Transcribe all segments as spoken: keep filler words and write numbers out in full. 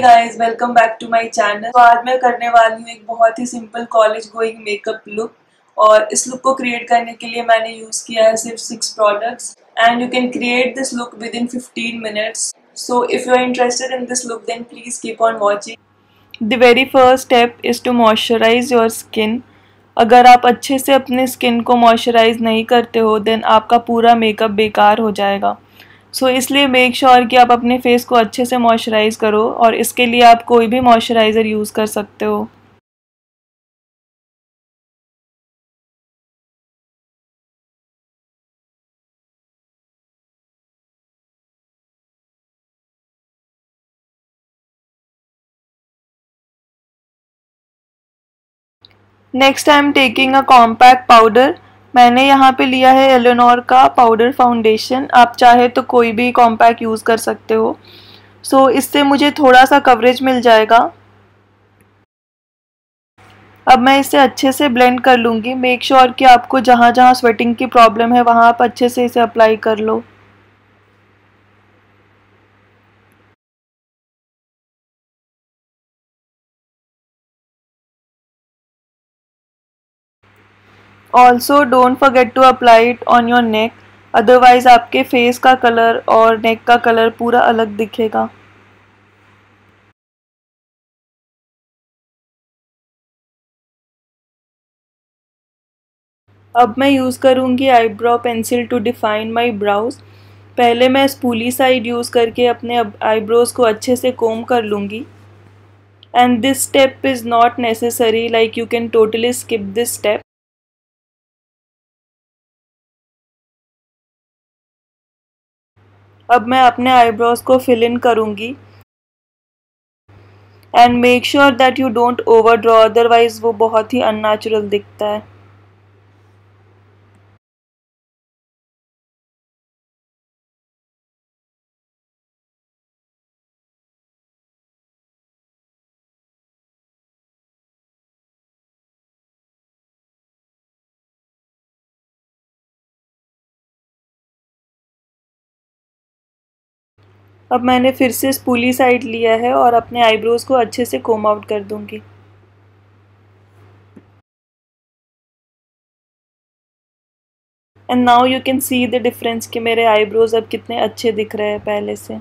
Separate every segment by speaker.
Speaker 1: Guys, welcome back to my channel. तो आज मैं करने वाली हूँ एक बहुत ही simple college going makeup look. और इस लुक को क्रिएट करने के लिए मैंने यूज किया है सिर्फ six products and you can create this look with in fifteen minutes. So if you are interested in this look then please keep on watching. The very first step is to moisturise your skin. अगर आप अच्छे से अपने skin को moisturise नहीं करते हो then आपका पूरा मेकअप बेकार हो जाएगा। सो so, इसलिए मेक श्योर sure कि आप अपने फेस को अच्छे से मॉइस्चराइज करो और इसके लिए आप कोई भी मॉइस्चराइज़र यूज़ कर सकते हो। Next I am taking a compact powder. मैंने यहाँ पे लिया है एलेनोर का पाउडर फाउंडेशन। आप चाहे तो कोई भी कॉम्पैक्ट यूज़ कर सकते हो। सो so, इससे मुझे थोड़ा सा कवरेज मिल जाएगा। अब मैं इसे अच्छे से ब्लेंड कर लूँगी। मेक श्योर कि आपको जहाँ जहाँ स्वेटिंग की प्रॉब्लम है वहाँ आप अच्छे से इसे अप्लाई कर लो। Also don't forget to apply it on your neck, otherwise आपके फेस का कलर और नेक का कलर पूरा अलग दिखेगा। अब मैं यूज़ करूँगी eyebrow pencil to define my brows. पहले मैं स्पूली साइड यूज़ करके अपने आईब्रोज़ को अच्छे से कोम कर लूँगी। And this step is not necessary, like you can totally skip this step. अब मैं अपने आईब्रोज़ को फिल इन करूँगी and make sure that you don't over draw, otherwise वो बहुत ही अननेचुरल दिखता है। अब मैंने फिर से स्पूली साइड लिया है और अपने आईब्रोज़ को अच्छे से कोम आउट कर दूँगी। And now you can see the difference कि मेरे आईब्रोज़ अब कितने अच्छे दिख रहे हैं पहले से।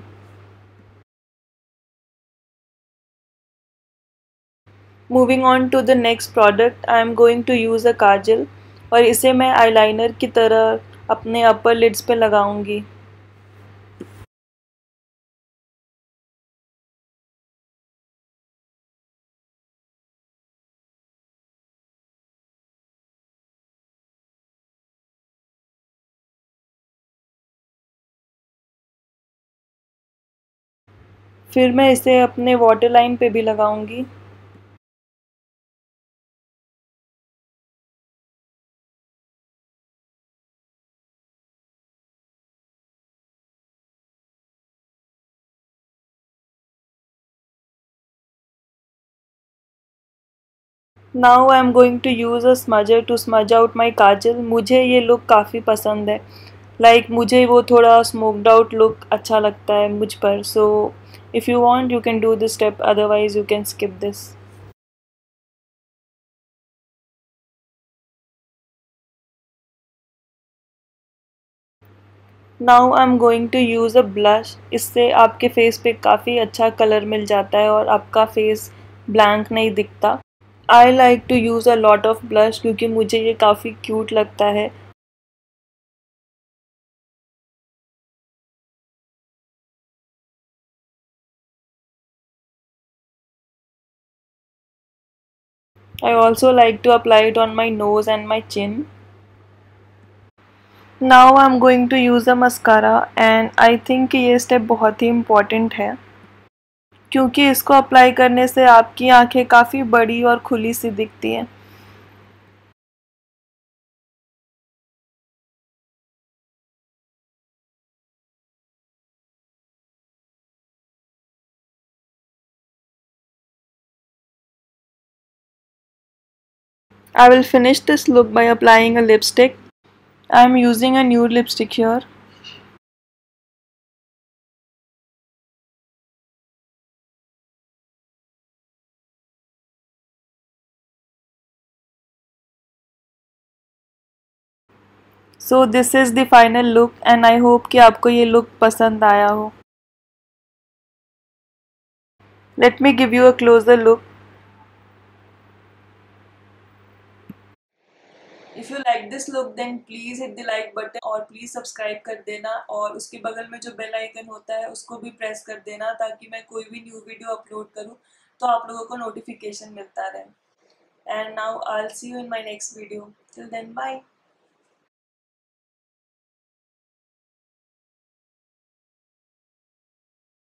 Speaker 1: Moving on to the next product, I am going to use a kajal और इसे मैं आईलाइनर की तरह अपने अपर लिड्स पे लगाऊंगी। फिर मैं इसे अपने वाटर लाइन पे भी लगाऊंगी। Now I am going to use a smudger to smudge out my kajal. मुझे ये लुक काफ़ी पसंद है, लाइक like, मुझे वो थोड़ा स्मोक्ड आउट लुक अच्छा लगता है मुझ पर। So if you want you can do this step, otherwise you can skip this. Now I am going to use a blush. इससे आपके फेस पे काफ़ी अच्छा कलर मिल जाता है और आपका फेस ब्लैंक नहीं दिखता। I like to use a lot of blush क्योंकि मुझे ये काफ़ी क्यूट लगता है। I also like to apply it on my nose and my chin. Now I'm going to use a mascara and I think कि ये step बहुत ही important है क्योंकि इसको अप्लाई करने से आपकी आंखें काफ़ी बड़ी और खुली सी दिखती हैं। I will finish this look by applying a lipstick. I am using a nude lipstick here. So this is the final look and I hope कि आपको ये लुक पसंद आया हो. Let me give you a closer look. If you like this look then please hit the like button और please subscribe कर देना और उसके बगल में जो बेल आइकन होता है उसको भी प्रेस कर देना ताकि मैं कोई भी न्यू वीडियो अपलोड करूँ तो आप लोगों को नोटिफिकेशन मिलता रहे. And now I will see you in my next video. Till then bye.